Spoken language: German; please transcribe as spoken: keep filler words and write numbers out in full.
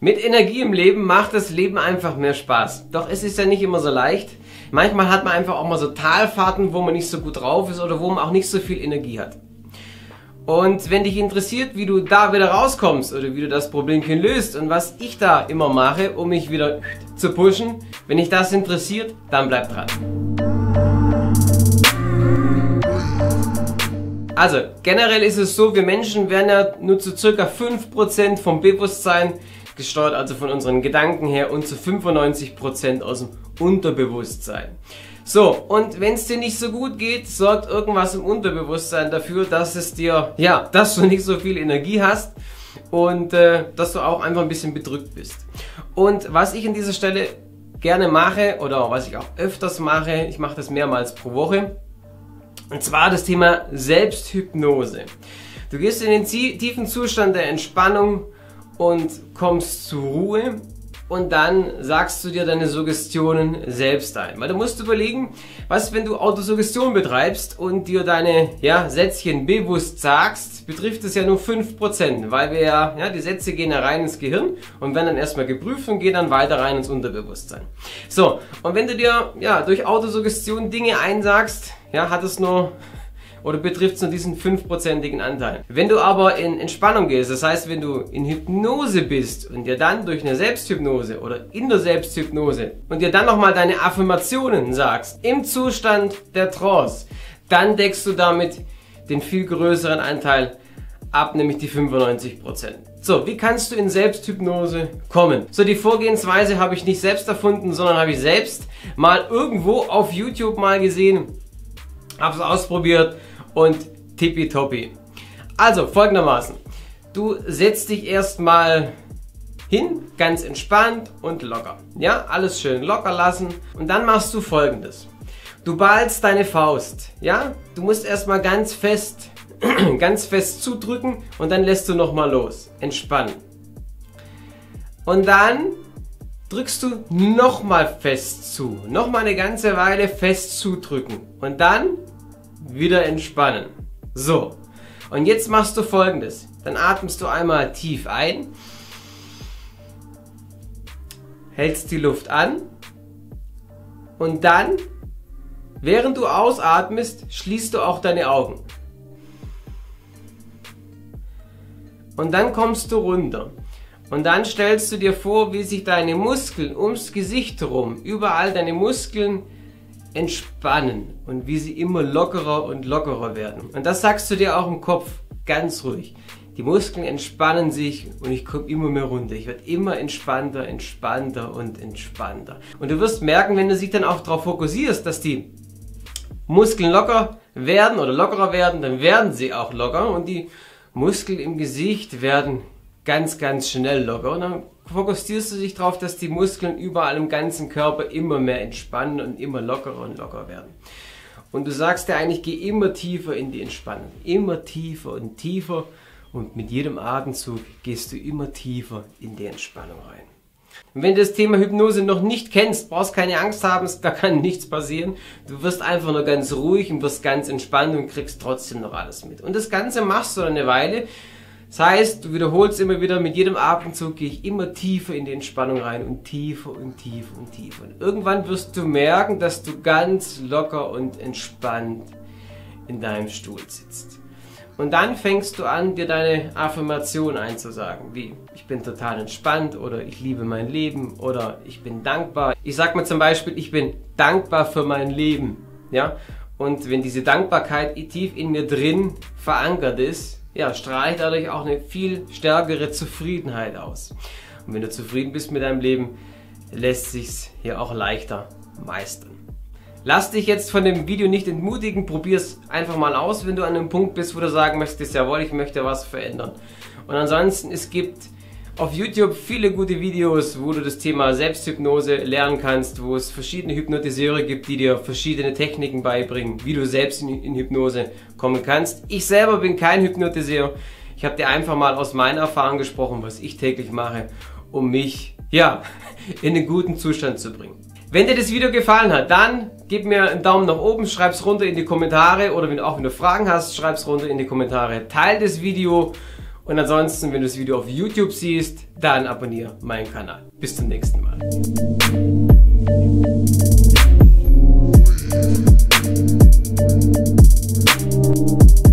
Mit Energie im Leben macht das Leben einfach mehr Spaß. Doch es ist ja nicht immer so leicht. Manchmal hat man einfach auch mal so Talfahrten, wo man nicht so gut drauf ist oder wo man auch nicht so viel Energie hat. Und wenn dich interessiert, wie du da wieder rauskommst oder wie du das Problemchen löst und was ich da immer mache, um mich wieder zu pushen, wenn dich das interessiert, dann bleib dran. Also, generell ist es so, wir Menschen werden ja nur zu ca. fünf Prozent vom Bewusstsein gesteuert, also von unseren Gedanken her, und zu fünfundneunzig Prozent aus dem Unterbewusstsein. So, und wenn es dir nicht so gut geht, sorgt irgendwas im Unterbewusstsein dafür, dass es dir, ja, dass du nicht so viel Energie hast und äh, dass du auch einfach ein bisschen bedrückt bist. Und was ich an dieser Stelle gerne mache oder was ich auch öfters mache, ich mache das mehrmals pro Woche, und zwar das Thema Selbsthypnose. Du gehst in den tiefen Zustand der Entspannung und kommst zur Ruhe und dann sagst du dir deine Suggestionen selbst ein. Weil du musst überlegen, was, wenn du Autosuggestion betreibst und dir deine ja, Sätzchen bewusst sagst, betrifft es ja nur fünf Prozent, weil wir ja, ja, die Sätze gehen ja rein ins Gehirn und werden dann erstmal geprüft und gehen dann weiter rein ins Unterbewusstsein. So, und wenn du dir ja, durch Autosuggestion Dinge einsagst, ja, hat es nur oder betrifft es nur diesen fünfprozentigen Anteil. Wenn du aber in Entspannung gehst, das heißt, wenn du in Hypnose bist und dir dann durch eine Selbsthypnose oder in der Selbsthypnose und dir dann nochmal deine Affirmationen sagst, im Zustand der Trance, dann deckst du damit den viel größeren Anteil ab, nämlich die fünfundneunzig Prozent. So, wie kannst du in Selbsthypnose kommen? So, die Vorgehensweise habe ich nicht selbst erfunden, sondern habe ich selbst mal irgendwo auf YouTube mal gesehen, habe es ausprobiert und tippitoppi. Also folgendermaßen, du setzt dich erstmal hin, ganz entspannt und locker. Ja, alles schön locker lassen und dann machst du Folgendes. Du ballst deine Faust, ja, du musst erstmal ganz fest, ganz fest zudrücken und dann lässt du nochmal los. Entspannen. Und dann drückst du nochmal fest zu, nochmal eine ganze Weile fest zudrücken und dann wieder entspannen. So, und jetzt machst du Folgendes. Dann atmest du einmal tief ein, hältst die Luft an und dann, während du ausatmest, schließt du auch deine Augen. Und dann kommst du runter. Und dann stellst du dir vor, wie sich deine Muskeln ums Gesicht herum, überall deine Muskeln entspannen und wie sie immer lockerer und lockerer werden. Und das sagst du dir auch im Kopf, ganz ruhig. Die Muskeln entspannen sich und ich komme immer mehr runter. Ich werde immer entspannter, entspannter und entspannter. Und du wirst merken, wenn du dich dann auch darauf fokussierst, dass die Muskeln locker werden oder lockerer werden, dann werden sie auch locker und die Muskeln im Gesicht werden ganz, ganz schnell locker. Und dann fokussierst du dich darauf, dass die Muskeln überall im ganzen Körper immer mehr entspannen und immer lockerer und locker werden. Und du sagst dir eigentlich, geh immer tiefer in die Entspannung. Immer tiefer und tiefer. Und mit jedem Atemzug gehst du immer tiefer in die Entspannung rein. Und wenn du das Thema Hypnose noch nicht kennst, brauchst keine Angst haben, da kann nichts passieren. Du wirst einfach nur ganz ruhig und wirst ganz entspannt und kriegst trotzdem noch alles mit. Und das Ganze machst du eine Weile. Das heißt, du wiederholst immer wieder, mit jedem Atemzug gehe ich immer tiefer in die Entspannung rein und tiefer und tiefer und tiefer. Und irgendwann wirst du merken, dass du ganz locker und entspannt in deinem Stuhl sitzt. Und dann fängst du an, dir deine Affirmation einzusagen, wie ich bin total entspannt oder ich liebe mein Leben oder ich bin dankbar. Ich sage mir zum Beispiel, ich bin dankbar für mein Leben. Ja? Und wenn diese Dankbarkeit tief in mir drin verankert ist, ja, strahlt dadurch auch eine viel stärkere Zufriedenheit aus. Und wenn du zufrieden bist mit deinem Leben, lässt sich's hier auch leichter meistern. Lass dich jetzt von dem Video nicht entmutigen, probier es einfach mal aus, wenn du an einem Punkt bist, wo du sagen möchtest, jawohl, ich möchte was verändern. Und ansonsten, es gibt auf YouTube viele gute Videos, wo du das Thema Selbsthypnose lernen kannst, wo es verschiedene Hypnotiseure gibt, die dir verschiedene Techniken beibringen, wie du selbst in, in Hypnose kommen kannst. Ich selber bin kein Hypnotiseur. Ich habe dir einfach mal aus meiner Erfahrung gesprochen, was ich täglich mache, um mich, ja, in einen guten Zustand zu bringen. Wenn dir das Video gefallen hat, dann gib mir einen Daumen nach oben, schreib es runter in die Kommentare oder wenn du auch wenn du Fragen hast, schreib es runter in die Kommentare. Teil das Video Und ansonsten, wenn du das Video auf YouTube siehst, dann abonniere meinen Kanal. Bis zum nächsten Mal. We'll be right back.